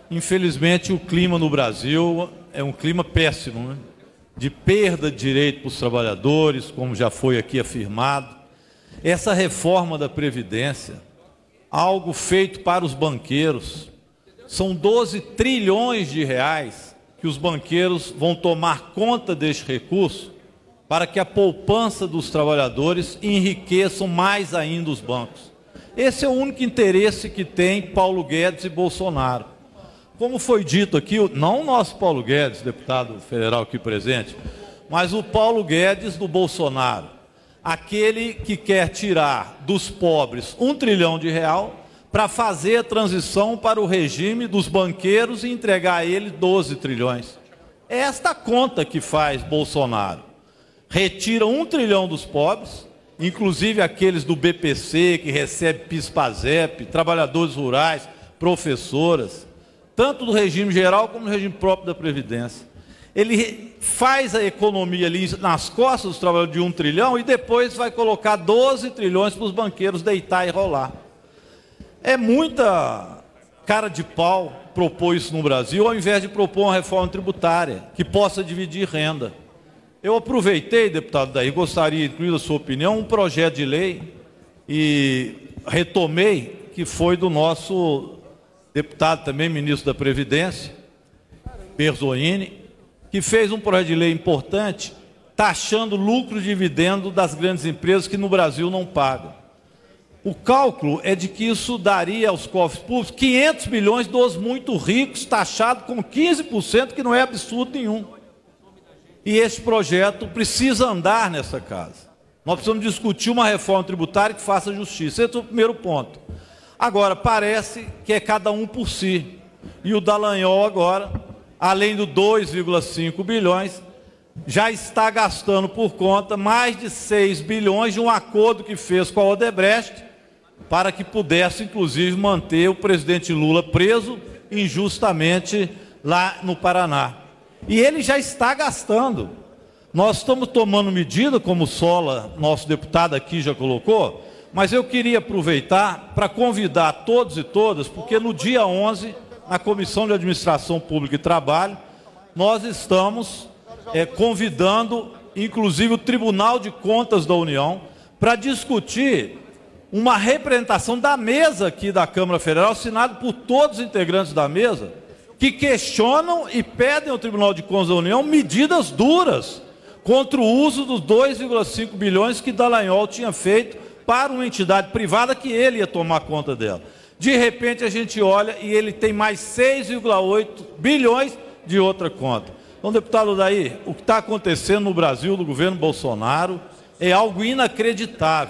Infelizmente, o clima no Brasil é um clima péssimo, né? De perda de direito para os trabalhadores, como já foi aqui afirmado. Essa reforma da Previdência, algo feito para os banqueiros, são 12 trilhões de reais que os banqueiros vão tomar conta deste recurso para que a poupança dos trabalhadores enriqueçam mais ainda os bancos. Esse é o único interesse que tem Paulo Guedes e Bolsonaro. Como foi dito aqui, não o nosso Paulo Guedes, deputado federal aqui presente, mas o Paulo Guedes do Bolsonaro, aquele que quer tirar dos pobres R$1 trilhão para fazer a transição para o regime dos banqueiros e entregar a ele 12 trilhões. É esta conta que faz Bolsonaro. Retira R$1 trilhão dos pobres, inclusive aqueles do BPC, que recebe PIS/PASEP, trabalhadores rurais, professoras, tanto do regime geral como do regime próprio da Previdência. Ele faz a economia ali nas costas dos trabalhadores de R$1 trilhão e depois vai colocar 12 trilhões para os banqueiros deitar e rolar. É muita cara de pau propor isso no Brasil, ao invés de propor uma reforma tributária que possa dividir renda. Eu aproveitei, deputado Daí, gostaria de incluir a sua opinião, um projeto de lei e retomei, que foi do nosso deputado também, ministro da Previdência, Berzolini, que fez um projeto de lei importante, taxando lucro e dividendo das grandes empresas que no Brasil não pagam. O cálculo é de que isso daria aos cofres públicos 500 bilhões dos muito ricos, taxado com 15%, que não é absurdo nenhum. E esse projeto precisa andar nessa casa. Nós precisamos discutir uma reforma tributária que faça justiça. Esse é o primeiro ponto. Agora, parece que é cada um por si. E o Dallagnol agora, além do 2,5 bilhões, já está gastando por conta mais de 6 bilhões de um acordo que fez com a Odebrecht para que pudesse, inclusive, manter o presidente Lula preso injustamente lá no Paraná. E ele já está gastando. Nós estamos tomando medida, como o Sola, nosso deputado aqui, já colocou, mas eu queria aproveitar para convidar todos e todas, porque no dia 11, na Comissão de Administração Pública e Trabalho, nós estamos convidando, inclusive, o Tribunal de Contas da União para discutir uma representação da mesa aqui da Câmara Federal, assinado por todos os integrantes da mesa, que questionam e pedem ao Tribunal de Contas da União medidas duras contra o uso dos 2,5 bilhões que Dallagnol tinha feito para uma entidade privada que ele ia tomar conta dela. De repente, a gente olha e ele tem mais 6,8 bilhões de outra conta. Então, deputado Daí, o que está acontecendo no Brasil, do governo Bolsonaro, é algo inacreditável.